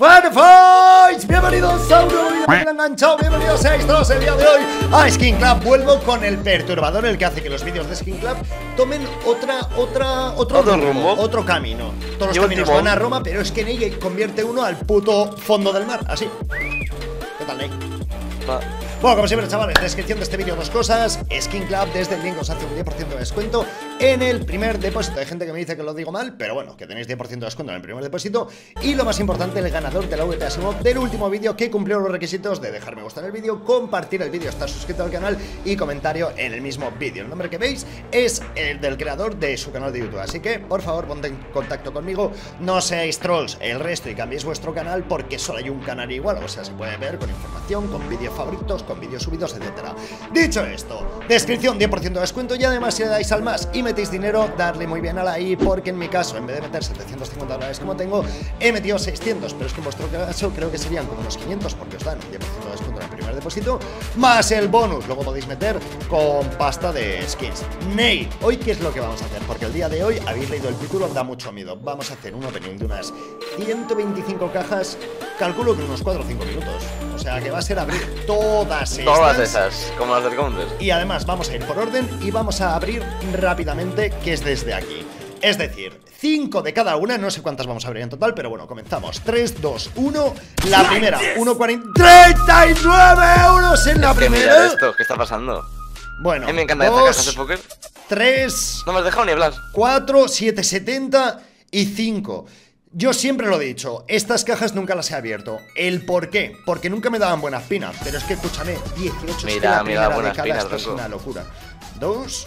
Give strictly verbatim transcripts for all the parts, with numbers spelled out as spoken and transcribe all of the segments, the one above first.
Bueno, boys, bienvenidos a un nuevo vídeo de enganchado, bienvenidos seáis todos el día de hoy a Skin Club. Vuelvo con el perturbador, el que hace que los vídeos de Skin Club tomen otra, otra, otro, ¿Otro rumbo, rumbo? otro camino. Todos los Y caminos último. van a Roma, pero es que Ney convierte uno al puto fondo del mar, así. ¿Qué tal, Ney? Va. Bueno, como siempre, chavales, descripción de este vídeo dos cosas. Skin Club, desde el link os hace un diez por ciento de descuento en el primer depósito. Hay gente que me dice que lo digo mal, pero bueno, que tenéis diez por ciento de descuento en el primer depósito. Y lo más importante, el ganador de la V P Asimov del último vídeo que cumplió los requisitos de dejarme gusta en el vídeo, compartir el vídeo, estar suscrito al canal y comentario en el mismo vídeo. El nombre que veis es el del creador de su canal de YouTube, así que por favor ponte en contacto conmigo, no seáis trolls el resto y cambiéis vuestro canal, porque solo hay un canal igual, o sea, se puede ver con información, con vídeos favoritos, con vídeos subidos, etcétera. Dicho esto, descripción, diez por ciento de descuento, y además si le dais al más y metéis dinero, darle muy bien a la i, porque en mi caso, en vez de meter setecientos cincuenta dólares como tengo, he metido seiscientos, pero es que en vuestro caso creo que serían como unos quinientos, porque os dan un diez por ciento de descuento en el primer depósito, más el bonus, luego podéis meter con pasta de skins. Ney, ¿hoy qué es lo que vamos a hacer? Porque el día de hoy, habéis leído el título, da mucho miedo. Vamos a hacer un opening de unas ciento veinticinco cajas, calculo que unos cuatro o cinco minutos, o sea que va a ser abrir todas estas. Todas esas, como las del Counter. Y además vamos a ir por orden y vamos a abrir rápidamente, que es desde aquí. Es decir, cinco de cada una, no sé cuántas vamos a abrir en total, pero bueno, comenzamos. tres, dos, uno, la primera, uno cuarenta, treinta y nueve euros en la Es que primera. mirad esto, ¿qué está pasando? Bueno, A mí me encanta esta caja de póker. tres, No me has dejado ni hablar. cuatro, siete, setenta y cinco. Yo siempre lo he dicho, estas cajas nunca las he abierto. ¿El por qué? Porque nunca me daban buena espina. Pero es que, escúchame, dieciocho, es que Mira, la mira, primera buena de cada, espina, esto es tronco. una locura. Dos,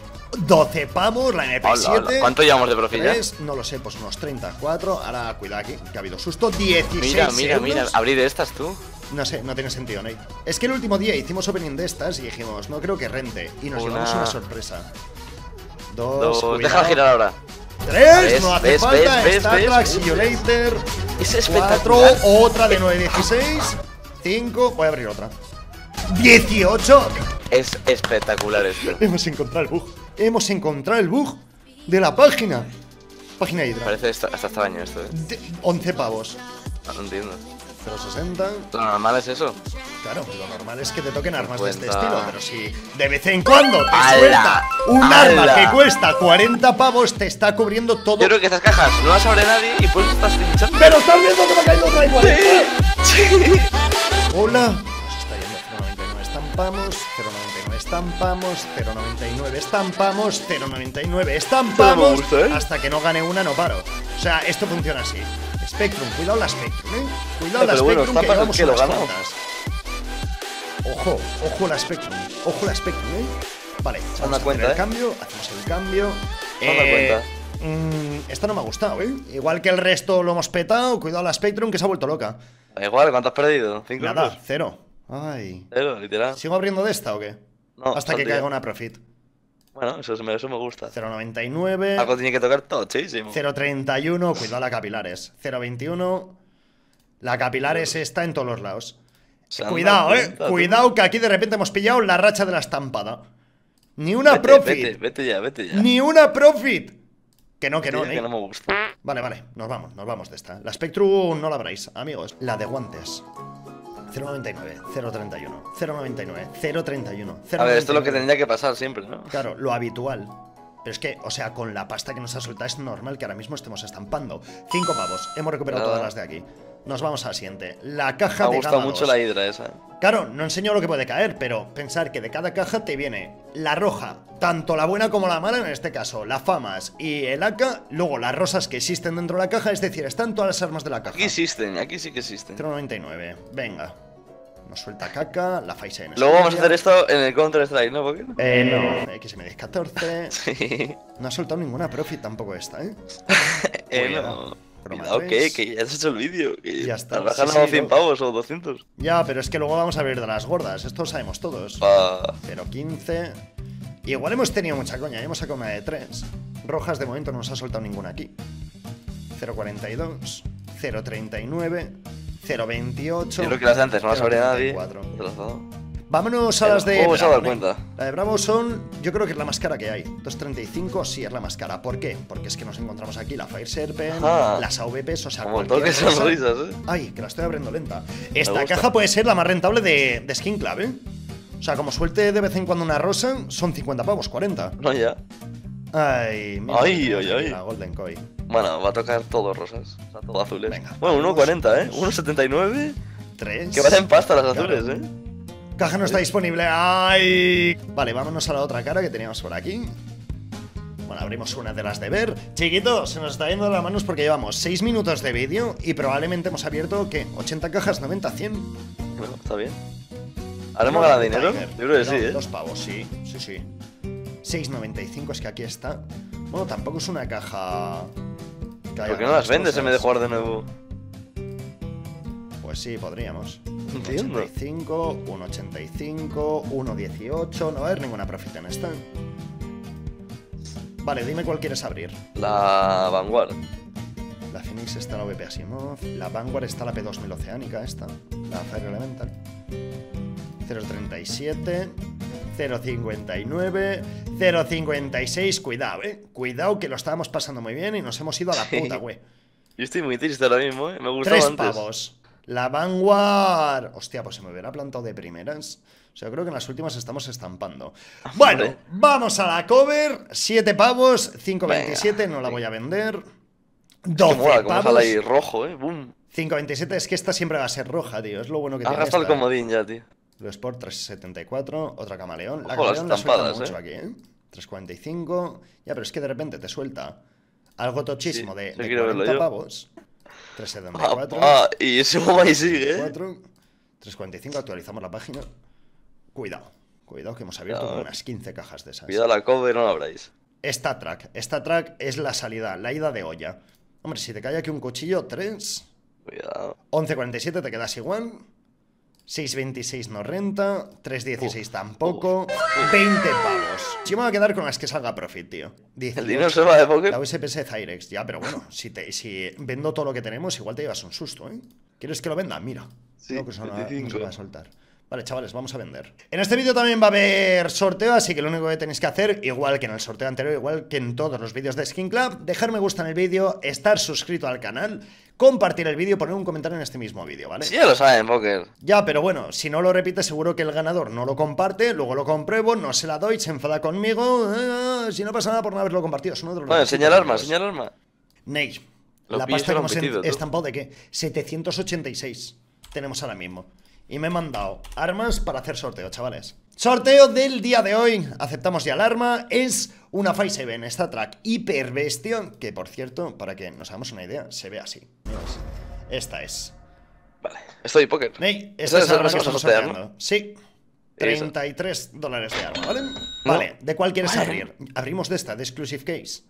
doce pavos, la M P Hola, siete. hola. ¿Cuánto llevamos de profit ya? tres, no lo sé, pues unos treinta y cuatro. Ahora, cuidado aquí, que ha habido susto. dieciséis Mira, mira, euros. mira. Abrir estas tú. No sé, no tiene sentido, Ney. Es que el último día hicimos opening de estas y dijimos, no creo que rente. Y nos Una. llevamos una sorpresa. Dos, Dos. cuidado. Deja girar ahora. Tres, ¿Ves? no hace ¿Ves? falta. ¿Ves? Star ¿Ves? Trek, ¿Ves? see you later. Es Cuatro, espectacular. otra de nueve dieciséis. Cinco, voy a abrir otra. dieciocho. Es espectacular esto. Hemos encontrado el bug. Hemos encontrado el bug de la página. Página Hydra. Parece esto, hasta extraño esto, eh. De- once pavos. No, no entiendo. cero coma sesenta. Lo normal es eso. Claro, lo normal es que te toquen armas de este Cuenta. estilo, pero si de vez en cuando te ¡Hala! suelta un ¡Hala! arma que cuesta cuarenta pavos, te está cubriendo todo. Yo creo que estas cajas no las abre nadie y pues estás pinchando. ¡Pero estás viendo que me ha caído otra igual! Sí. Hola. Nos está yendo cero coma noventa y nueve, estampamos, cero coma noventa y nueve, estampamos, cero coma noventa y nueve, estampamos, cero coma noventa y nueve, estampamos, Todo me gusta, ¿eh? hasta que no gane una no paro. O sea, esto funciona así. Spectrum, cuidado la Spectrum, ¿eh? Cuidado Eh, la pero bueno, Spectrum, que estampas llevamos el que lo unas ganó. cuantas. Ojo, ojo la Spectrum, ojo la Spectrum, ¿eh? Vale, vamos Anda a hacer cuenta, el ¿eh? cambio, hacemos el cambio. Anda cuenta. mm, esta no me ha gustado, ¿eh? Igual que el resto lo hemos petado, cuidado la Spectrum, que se ha vuelto loca. Da igual, ¿cuánto has perdido? ¿Cinco Nada, euros? cero. Ay. Cero, literal. ¿Sigo abriendo de esta o qué? No, Hasta que saldría. caiga una profit. Bueno, eso, me- eso me gusta. cero coma noventa y nueve. Algo tiene que tocar tochísimo. cero coma treinta y uno. Cuidado la capilares. cero coma veintiuno. La capilares está en todos los lados. Se anda Cuidado, eh. cuenta, tú. Cuidado que aquí de repente hemos pillado la racha de la estampada. Ni una Vete, profit. Vete, vete ya, vete ya. Ni una profit. Que no, que no, Tío, que Ney. no me gusta. Vale, vale, nos vamos, nos vamos de esta. La Spectrum no la abráis, amigos. La de guantes. cero coma noventa y nueve, cero coma treinta y uno, cero coma noventa y nueve, cero coma treinta y uno. A ver, esto es lo que tendría que pasar siempre, ¿no? Claro, lo habitual. Pero es que, o sea, con la pasta que nos ha soltado es normal que ahora mismo estemos estampando. Cinco pavos, hemos recuperado Nada. todas las de aquí. Nos vamos a la siguiente. La caja Me ha de gustado gama mucho dos. la hidra esa. Claro, no enseño lo que puede caer, pero pensar que de cada caja te viene la roja, tanto la buena como la mala, en este caso, la FAMAS y el A K, luego las rosas que existen dentro de la caja, es decir, están todas las armas de la caja. Aquí existen, aquí sí que existen. cero coma noventa y nueve, venga. Nos suelta caca, la Faisen. Luego vamos a hacer esto en el Counter Strike, ¿no? ¿Por qué no? Eh, no. X M diez catorce. Sí. No ha soltado ninguna profit tampoco esta, ¿eh? Eh, Cuidado. no. Croma Cuidado, tres. que, que ya has hecho el vídeo. Que Ya está. Has Sí, ganado sí, cien no. pavos o doscientos. Ya, pero es que luego vamos a ver de las gordas. Esto lo sabemos todos. Pa... cero coma quince. Igual hemos tenido mucha coña. Hemos sacado una de tres. Rojas de momento no nos ha soltado ninguna aquí. cero coma cuarenta y dos. cero coma treinta y nueve. cero coma veintiocho. Yo creo que las de antes no las cero habría coma nadie. treinta y cuatro. Te las has dado. Vámonos a las de ¿Cómo se ha dado Bravo, ¿eh? cuenta? La de Bravo son, yo creo que es la más cara que hay. dos treinta y cinco, sí, es la más cara. ¿Por qué? Porque es que nos encontramos aquí la Fire Serpent, Ajá. las A V Ps, o sea, Como cualquier toques cosa. sonrisas, ¿eh? Ay, que la estoy abriendo lenta. Esta gusta. caja puede ser la más rentable de, de Skin Club, ¿eh? O sea, como suelte de vez en cuando una rosa, son cincuenta pavos, cuarenta. No, ya. Ay, mira, Ay, mira, ay, mira, ay. La Golden Koi. Bueno, va a tocar todo rosas. O sea, todo azules. Venga, bueno, vamos, uno cuarenta, ¿eh? vamos. uno setenta y nueve. Tres. Que valen pasta las Claro. azules, ¿eh? Caja no está disponible. ¡Ay! Vale, vámonos a la otra cara que teníamos por aquí. Bueno, abrimos una de las de ver. Chiquito, se nos está yendo de las manos porque llevamos seis minutos de vídeo y probablemente hemos abierto, ¿qué? ochenta cajas, noventa, cien. Bueno, está bien. ¿Haremos ganar dinero? Tiger. Yo creo que No, sí, ¿eh? Dos pavos, sí, sí, sí. seis noventa y cinco, es que aquí está. Bueno, tampoco es una caja que haya ¿Por qué no las grandes vendes en vez de cosas. jugar de nuevo? Pues sí, podríamos. Entiendo. ochenta y cinco, uno ochenta y cinco, uno dieciocho. No va a haber ninguna profit en esta. Vale, dime cuál quieres abrir. La Vanguard. La Phoenix está la V P Asimov. La Vanguard está la P dos mil Oceánica, esta. La Fire Elemental. cero treinta y siete. cero cincuenta y nueve. cero cincuenta y seis. Cuidado, eh. Cuidado que lo estábamos pasando muy bien y nos hemos ido a la Sí. puta, güey. Yo estoy muy triste ahora mismo, ¿eh? Me gustaba Tres antes. pavos. La Vanguard. Hostia, pues se me hubiera plantado de primeras. O sea, creo que en las últimas estamos estampando. Bueno, Hombre. vamos a la cover. Siete pavos. cinco veintisiete. Venga, No la voy venga. a vender. Qué doce mola, como sale pavos. ahí rojo, ¿eh? Boom. cinco veintisiete. Es que esta siempre va a ser roja, tío. Es lo bueno que Has tiene gastado el esta. comodín ya, tío. Blue Sport tres setenta y cuatro. Otra camaleón. La Ojo, las camaleón la suelta estampadas, mucho eh. aquí, ¿eh? tres cuarenta y cinco. Ya, pero es que de repente te suelta algo tochísimo Sí, de, eso de quiero verlo cuarenta yo. pavos. tres setenta y Ah, cuatro. ah, y se va y sigue, ¿eh? cuatro, tres cuarenta y cinco, actualizamos la página. Cuidado, cuidado que hemos abierto Cuidado, como eh. unas quince cajas de esas. Cuidado la cover, no la abráis. Esta track, esta track es la salida, la ida de olla. Hombre, si te cae aquí un cuchillo, tres. Cuidado. once cuarenta y siete te quedas igual. seis veintiséis no renta. tres dieciséis Uf, tampoco. veinte pavos. Yo me voy a quedar con las que salga profit, tío. dieciocho. El dinero se va de poker. La U S P S Cyrex, ya, pero bueno, si, te, si vendo todo lo que tenemos, igual te llevas un susto, ¿eh? ¿Quieres que lo venda? Mira. Sí, Creo que eso no, no se veinticinco. va a soltar. Vale, chavales, vamos a vender. En este vídeo también va a haber sorteo, así que lo único que tenéis que hacer, igual que en el sorteo anterior, igual que en todos los vídeos de Skin Club, dejar me gusta en el vídeo, estar suscrito al canal, compartir el vídeo, poner un comentario en este mismo vídeo, ¿vale? Sí, ya lo saben, poker. Ya, pero bueno, si no lo repite, seguro que el ganador no lo comparte, luego lo compruebo, no se la doy, se enfada conmigo, eh, si no pasa nada por no haberlo compartido. Es uno de los Bueno, requisitos, señal arma, amigos. señal arma. Ney, Lo la pillas pasta que hemos competido, tú. estampado de qué? setecientos ochenta y seis tenemos ahora mismo. Y me he mandado armas para hacer sorteo, chavales. Sorteo del día de hoy. Aceptamos ya el arma. Es una Five Seven, esta track hiper bestia. Que por cierto, para que nos hagamos una idea, se ve así. Amigos, esta es. Vale, estoy poker. Ney, Esa esta es es la la arma que que vamos a estamos sortear, ¿no? sorteando. Sí. treinta y tres dólares de arma, ¿vale? No. Vale, ¿de cuál quieres Vale. abrir? Abrimos de esta, de Exclusive Case.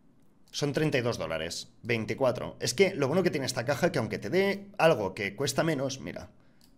Son treinta y dos dólares, veinticuatro. Es que lo bueno que tiene esta caja que aunque te dé algo que cuesta menos, mira,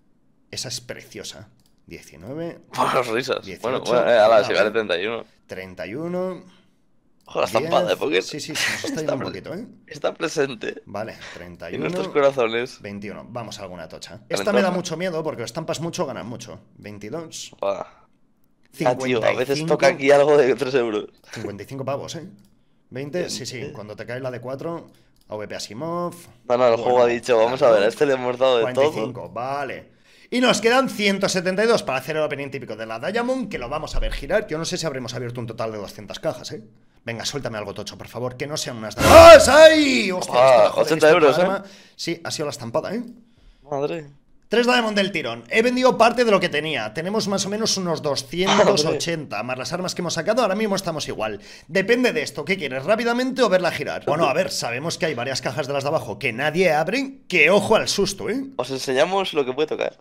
esa es preciosa. diecinueve, Por risas. dieciocho, Bueno, bueno, eh, ala, si vale. vale treinta y uno. treinta y uno. Ojo, la estampada de diez. poker. Sí, sí, se nos está yendo Está un pre- poquito, ¿eh? Está presente. Vale, treinta y En uno. nuestros corazones. veintiuno. Vamos a alguna tocha. Esta Calentona. me da mucho miedo porque estampas mucho, ganas mucho. veintidós. Buah. Ah, cincuenta y tío, a veces cinco. toca aquí algo de tres euros. cincuenta y cinco pavos, ¿eh? veinte, Bien, sí, sí. eh. Cuando te cae la de cuatro, A V P Asimov. No, no, el Bueno, juego ha dicho, vamos a claro. ver, a este le hemos dado de cuarenta y todo. cinco, vale. Y nos quedan ciento setenta y dos para hacer el opening típico de la Diamond, que lo vamos a ver girar. Yo no sé si habremos abierto un total de doscientas cajas, ¿eh? Venga, suéltame algo tocho, por favor, que no sean unas... ¡Ah, es ahí! ¡Hostia! Ah, esto, joder, ochenta este euros, programa- Sí, ha sido la estampada, ¿eh? Madre. Tres Diamond del tirón. He vendido parte de lo que tenía. Tenemos más o menos unos doscientos ochenta. Más las armas que hemos sacado, ahora mismo estamos igual. Depende de esto. ¿Qué quieres? ¿Rápidamente o verla girar? Bueno, a ver, sabemos que hay varias cajas de las de abajo que nadie abre. Que ojo al susto, ¿eh? Os enseñamos lo que puede tocar.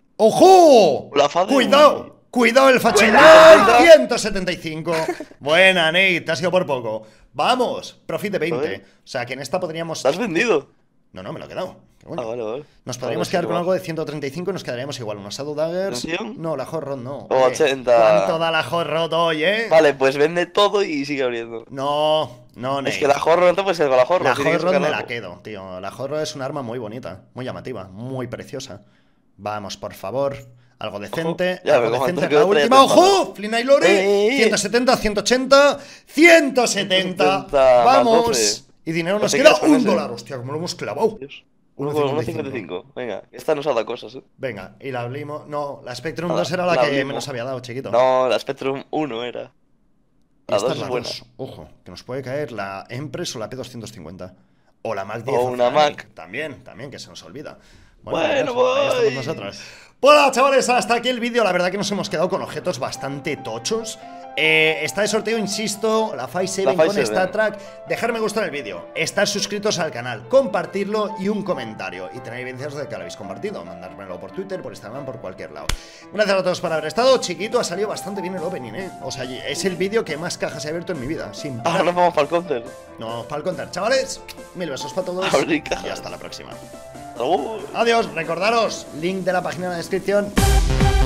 ¡Ojo! La fase- ¡Cuidado! ¡Cuidado el fachenal! Cuidado. ciento setenta y cinco. Buena, Nate. Te has ido por poco. Vamos. Profit de veinte. Joder. O sea, que en esta podríamos... ¿Lo has vendido? No, no, me lo he quedado. Qué bueno. Ah, vale, vale. Nos Vale, podríamos sí, quedar con va. algo de ciento treinta y cinco y nos quedaríamos igual. Una Shadow Daggers. ¿Tensión? No, la Hot Rod no. O Oye, ochenta. ¿Cuánto da la Hot Rod hoy, eh? Vale, pues vende todo y sigue abriendo. No, no, Nate. Es que la horror no te puedes ir con la horror. La tienes Hot que Rod sacar me la algo. quedo, tío. La Hot Rod es un arma muy bonita, muy llamativa, muy preciosa. Vamos, por favor. Algo decente, Ojo, ya, algo pero decente. como La antes que última, otra ya te ¡ojo! Flynn y Lori, ¡Ey, ey, ey! ciento setenta, ciento ochenta, ciento setenta. ciento setenta, Vamos. doce. Y dinero No nos te queda quedas con un ese. dólar. Hostia, como lo hemos clavado. Dios. uno uno cincuenta y cincuenta y cinco. cinco. Venga, esta nos ha dado cosas, eh. Venga, y la Blimo. No, la Spectrum La- dos era la, la que Blimo. menos había dado, chiquito. No, la Spectrum uno era. Y La esta dos es es la buena. dos. Ojo, que nos puede caer la Empress o la P doscientos cincuenta. O la Mac diez. O una Oceanic. Mac. También, también, que se nos olvida. Bueno, ahí voy. estamos nosotros. Bueno, chavales, hasta aquí el vídeo. La verdad que nos hemos quedado con objetos bastante tochos. Eh, está de sorteo, insisto, la Five siete Five con siete. Star Trek. Dejar me gusta en el vídeo, estar suscritos al canal, compartirlo y un comentario. Y tener evidencias de que lo habéis compartido. Mandármelo por Twitter, por Instagram, por cualquier lado. Gracias a todos por haber estado. Chiquito, ha salido bastante bien el opening, ¿eh? O sea, es el vídeo que más cajas he abierto en mi vida. Sin Ahora parar. nos vamos para el counter. No, para el contar. Chavales, mil besos para todos. Abrir cajas. Y hasta la próxima. Adiós. Adiós, recordaros, link de la página en la descripción.